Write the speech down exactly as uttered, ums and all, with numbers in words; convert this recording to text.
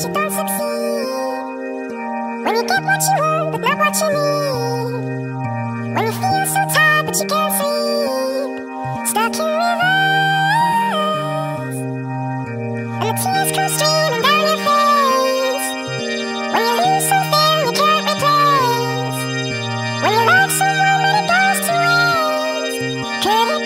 but you don't succeed. When you get what you want, but not what you need. When you feel so tired, but you can't sleep. Stuck in reverse, and the tears come streaming down your face. When you lose something you can't replace. When you love someone but it goes to waste. Could it